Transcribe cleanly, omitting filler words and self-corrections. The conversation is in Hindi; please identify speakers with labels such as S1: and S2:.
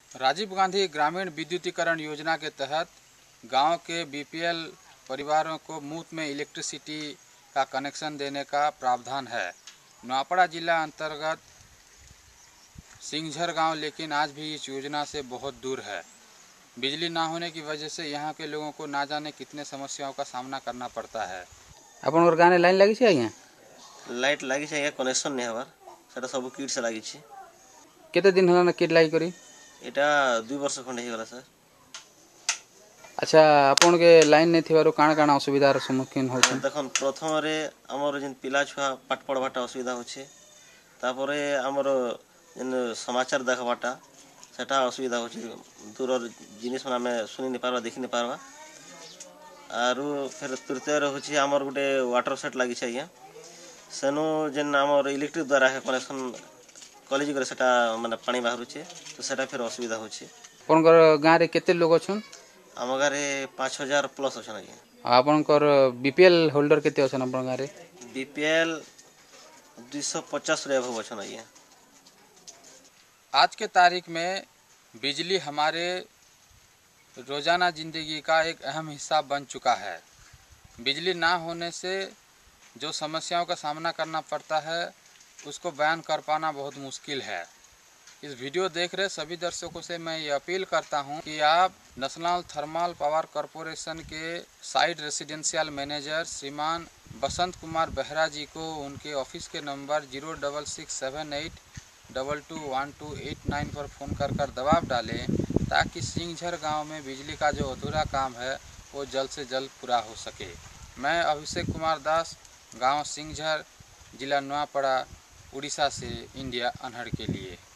S1: राजीव गांधी ग्रामीण विद्युतीकरण योजना के तहत गांव के बीपीएल परिवारों को मुफ्त में इलेक्ट्रिसिटी का कनेक्शन देने का प्रावधान है। नौपड़ा जिला अंतर्गत सिंघझर गांव लेकिन आज भी इस योजना से बहुत दूर है। बिजली ना होने की वजह से यहाँ के लोगों को ना जाने कितने समस्याओं का सामना करना पड़ता है।
S2: आपन गाँव लाइन लगी आज्ञा
S3: लाइट लगी कनेक्शन नहीं हबार सेटा सब किट से लगी
S2: केते दिन होला किट लगी करी
S3: एटा 2 वर्ष खंडे ही गला सर।
S2: अच्छा आपन के लाइन नहीं थिबारो काण काण असुविधार सम्मुखीन होछन
S3: देखन प्रथम रे हमर जिन पिला छुआ पाठ पढ़वाटा असुविधा होछे तापरे हमर जिन समाचार देखबाटा सेटा असुविधा होछे दूर जिनिस में हमें सुनी नहीं पारवा देखि नहीं पारवा आरु फिर तृतीय रे होछे हमर गुटे वाटर सेट लागि छै आज्ञा सेनु जिन हमर इलेक्ट्रिक द्वारा है कनेक्शन कॉलेज करे सेटा माने पानी बाहर छे तो सेटा फिर असुविधा होछे।
S2: आपन गाँव रे केते लोग छन
S3: हम गारे 5000 प्लस अछन आज्ञा।
S2: आपन बीपीएल होल्डर केते अछन आपन गाँव रे
S3: बीपीएल 250 रे अभाव अछन आज्ञा।
S1: आज के तारीख में बिजली हमारे रोजाना जिंदगी का एक अहम हिस्सा बन चुका है। बिजली ना होने से जो समस्याओं का सामना करना पड़ता है उसको बयान कर पाना बहुत मुश्किल है। इस वीडियो देख रहे सभी दर्शकों से मैं ये अपील करता हूं कि आप नेशनल थर्मल पावर कॉरपोरेशन के साइट रेसिडेंशियल मैनेजर श्रीमान बसंत कुमार बेहरा जी को उनके ऑफिस के नंबर 06678221289 पर फ़ोन कर दबाव डालें ताकि सिंघझर गांव में बिजली का जो अधूरा काम है वो जल्द से जल्द पूरा हो सके। मैं अभिषेक कुमार दास, गांव सिंघझर, जिला नौपड़ा, उड़ीसा से इंडिया अनहड़ के लिए।